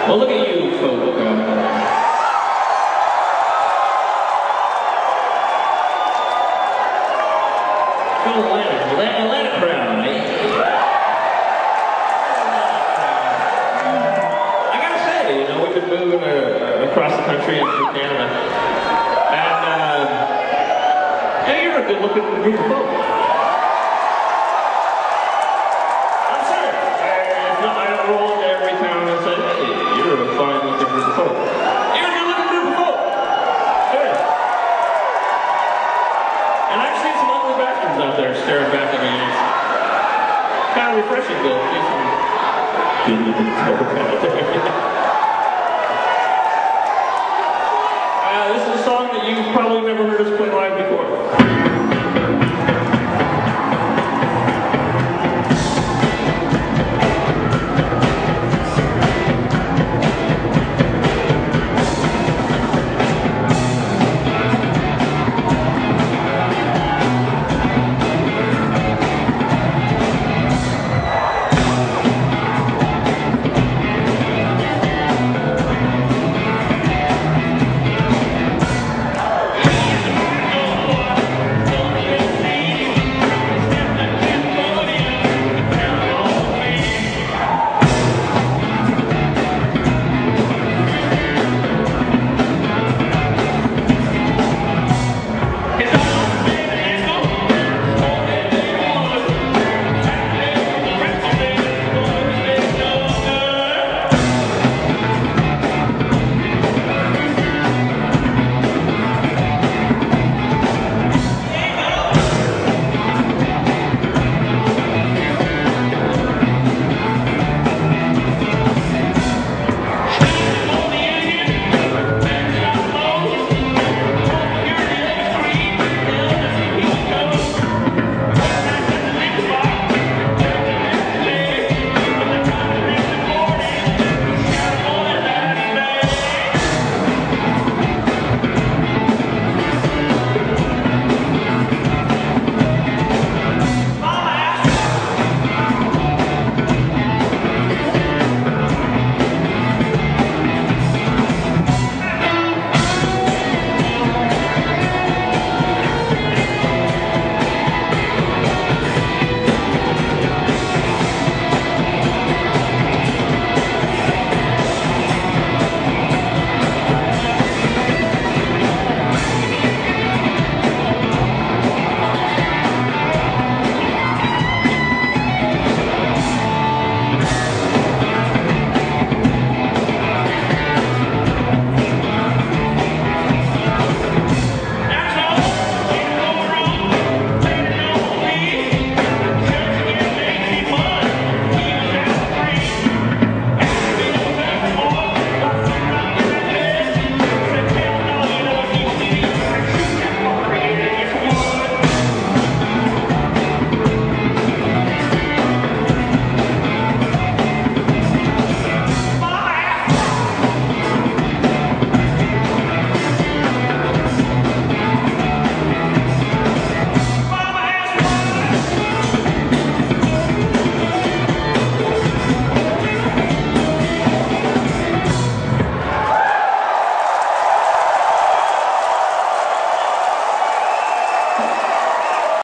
Well, look at you folk. Phil Atlanta crowd, eh? I gotta say, you know, we've been moving across the country and through Canada, and yeah, you're a good-looking group of folk. I'm sorry. I don't roll into every town and say, hey, you're a fine-looking group of folk. You're a good-looking group of folk. Good. And I've seen some ugly bastards out there staring back at me. It's kind of refreshing to see some good-looking folk out there.